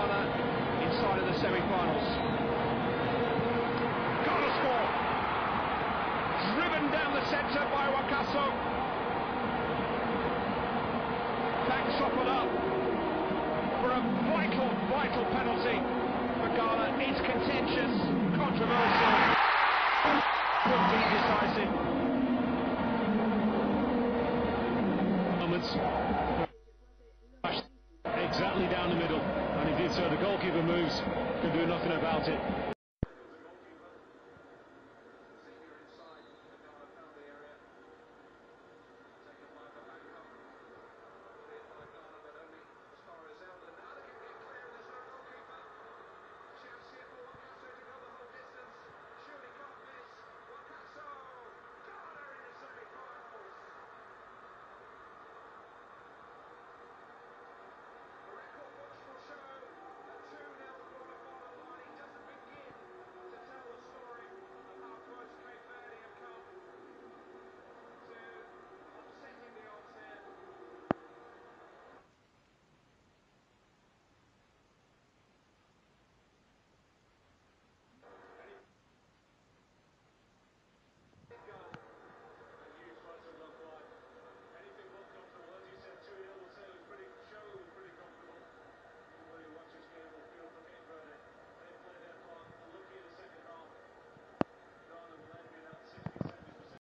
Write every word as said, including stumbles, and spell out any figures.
Ghana inside of the semi-finals. Ghana score! Driven down the centre by Wakaso. Thanks softened up for a vital, vital penalty for Ghana. It's contentious, controversial, could be decisive. Moments. Exactly down the middle, and he did so. The goalkeeper moves, can do nothing about it.